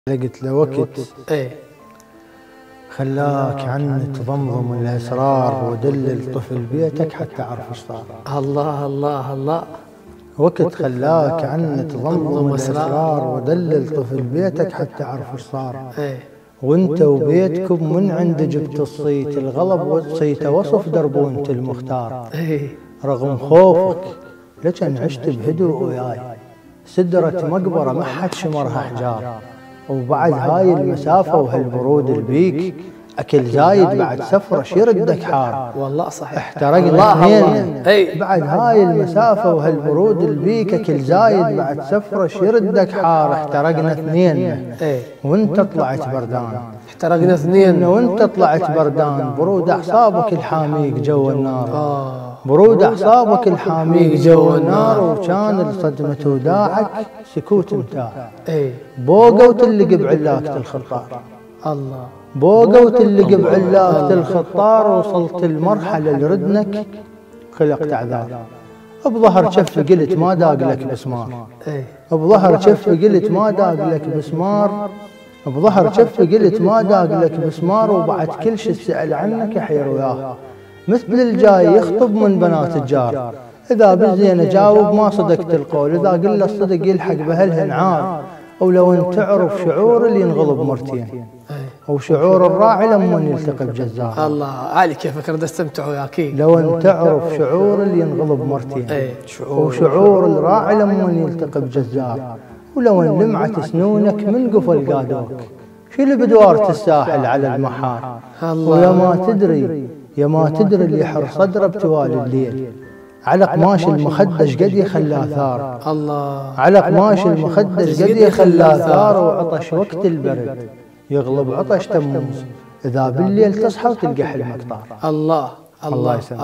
لقيت له وقت خلاك عني تضمضم الاسرار ودلل طفل بيتك حتى اعرف ايش صار. الله الله الله. وقت خلاك عني تضمضم الاسرار ودلل طفل بيتك حتى اعرف ايش صار. وانت وبيتكم من عند جبت الصيت الغلب والصيت وصف درب وانت المختار. رغم خوفك لكن عشت بهدوء وياي، سدرة مقبرة ما حد شمرها حجار. وبعد هاي المسافة وهالبرود البيك أكل زايد بعد سفرة شيردك حار. والله صحيح احترقنا اثنين. بعد هاي المسافة وهالبرود البيك أكل زايد بعد سفرة شيردك حار. احترقنا اثنين وانت طلعت بردان. احترقنا اثنين وانت طلعت بردان. برود أعصابك الحاميك جو النار. برود أعصابك الحاميك جو النار. وكان لصدمة وداعك سكوت متاح. بوقة وتلقى بعلاقة الخطار. الله. بوقة وتلقى بعلاقة الخطار. وصلت المرحلة اللي ردنك خلقت اعذار. بظهر شف قلت ما داق لك بسمار. بظهر شف قلت ما داق لك بسمار. بظهر شف قلت ما داق لك بسمار. وبعد كل شي سأل عنك يحير وياه، مثل الجاي يخطب من بنات الجار. إذا بالزين جاوب ما صدقت القول، إذا قل الصدق يلحق بهالهن عار. ولو ان تعرف شعور اللي ينغلب مرتين، أو شعور الراعي لما يلتقي بجزار. الله علي كيفك رد استمتع وياك. لو ان تعرف شعور اللي ينغلب مرتين، أو شعور الراعي لما يلتقي بجزار. ولو ان لمعت سنونك من قفل قادوك، شيل بدوارة الساحل على المحار. ويا ما تدري اللي يحر صدره بتوالي الليل. على قماش المخدش قد يخلى ثار. الله. على قماش المخدش قد يخلى ثار. وعطش وقت البرد يغلب عطش تموز. إذا بالليل تصحى وتلقى حلمك طار. الله الله.